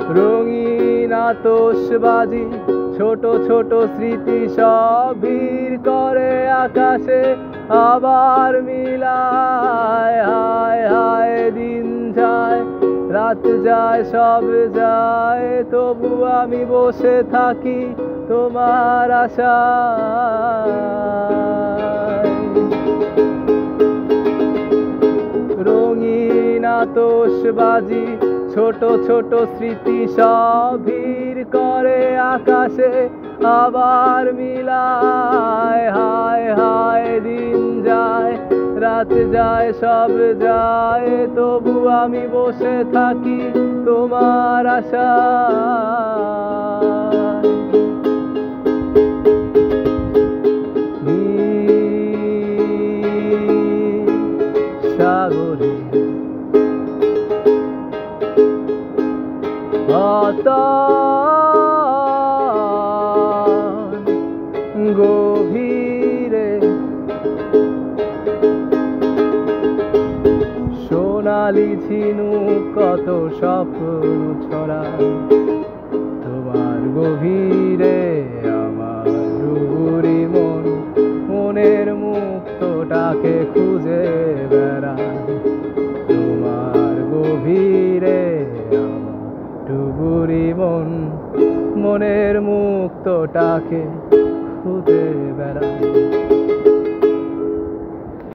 রঙিন আতশবাজি ছোট ছোট স্মৃতি সব ভিড় করে আকাশে আবার মিলায়। হায় হায় দিন যায় রাত যায় সব যায়, তবু আমি বসে থাকি তোমার আশায়। রঙিন আতশবাজি ছোট ছোট স্মৃতি সব ভিড় করে আকাশে আবার মিলায়। হায় হায় দিন যায় রাত যায় সব যায়, তবু আমি বসে থাকি তোমার আশায়। সাগরে গভীরে সোনালি ঝিনুক কত স্বপ্ন ছড়ায় তোমার গভীরে। আমার ডুবুরি মন মনের মুক্তটাকে খুঁজে বেড়ায় তোমার গভীরে। আমার ডুবুরি মন মনের মুক্তটাকে খুঁজে বেড়ায়।